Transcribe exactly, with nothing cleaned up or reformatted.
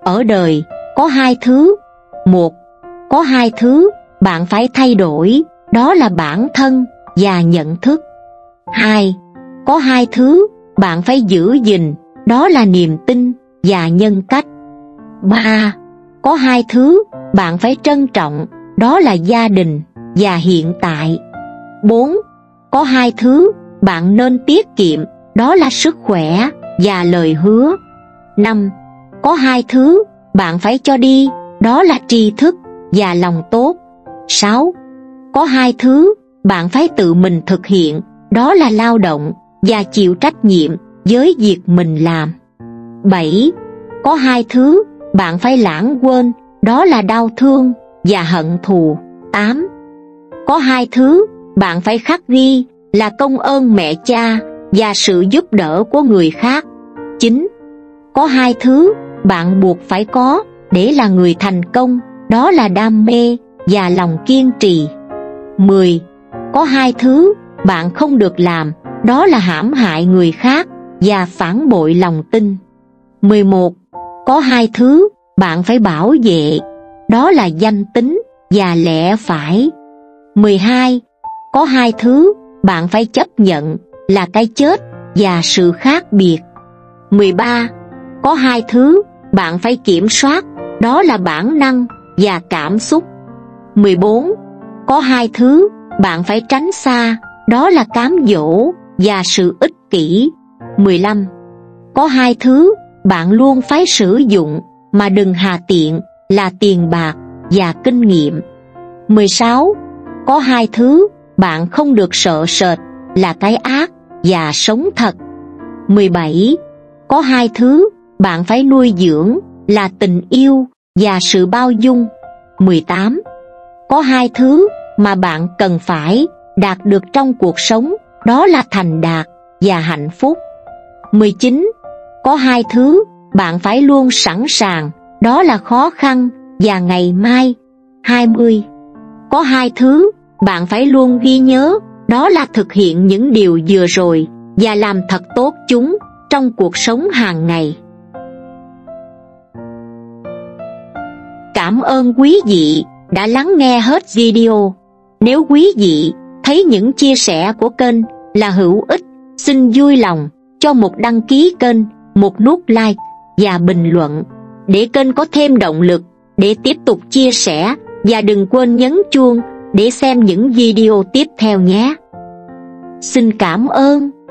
Ở đời có hai thứ. Một, có hai thứ bạn phải thay đổi, đó là bản thân và nhận thức. Hai, có hai thứ bạn phải giữ gìn, đó là niềm tin và nhân cách. Ba, có hai thứ bạn phải trân trọng, đó là gia đình và hiện tại. Bốn, có hai thứ bạn nên tiết kiệm, đó là sức khỏe và lời hứa. Năm, có hai thứ bạn phải cho đi, đó là tri thức và lòng tốt. Sáu, có hai thứ bạn phải tự mình thực hiện, đó là lao động và chịu trách nhiệm với việc mình làm. Bảy, có hai thứ bạn phải lãng quên, đó là đau thương và hận thù. Tám, có hai thứ bạn phải khắc ghi, là công ơn mẹ cha và sự giúp đỡ của người khác. Chín, có hai thứ bạn buộc phải có để là người thành công, đó là đam mê và lòng kiên trì. Mười, có hai thứ bạn không được làm, đó là hãm hại người khác và phản bội lòng tin. Mười một, có hai thứ bạn phải bảo vệ, đó là danh tính và lẽ phải. Mười hai, có hai thứ bạn phải chấp nhận, là cái chết và sự khác biệt. Mười ba, có hai thứ bạn phải kiểm soát, đó là bản năng và cảm xúc. Mười bốn, có hai thứ bạn phải tránh xa, đó là cám dỗ và sự ích kỷ. Mười lăm, có hai thứ bạn luôn phải sử dụng mà đừng hà tiện, là tiền bạc và kinh nghiệm. Mười sáu, có hai thứ bạn không được sợ sệt, là cái ác và sống thật. Mười bảy, có hai thứ bạn phải nuôi dưỡng, là tình yêu và sự bao dung. Mười tám, có hai thứ mà bạn cần phải đạt được trong cuộc sống, đó là thành đạt và hạnh phúc. Mười chín, có hai thứ bạn phải luôn sẵn sàng, đó là khó khăn và ngày mai. Hai mươi, có hai thứ bạn phải luôn ghi nhớ, đó là thực hiện những điều vừa rồi và làm thật tốt chúng trong cuộc sống hàng ngày. Cảm ơn quý vị đã lắng nghe hết video. Nếu quý vị thấy những chia sẻ của kênh là hữu ích, xin vui lòng cho một đăng ký kênh, một nút like và bình luận để kênh có thêm động lực để tiếp tục chia sẻ, và đừng quên nhấn chuông để xem những video tiếp theo nhé. Xin cảm ơn.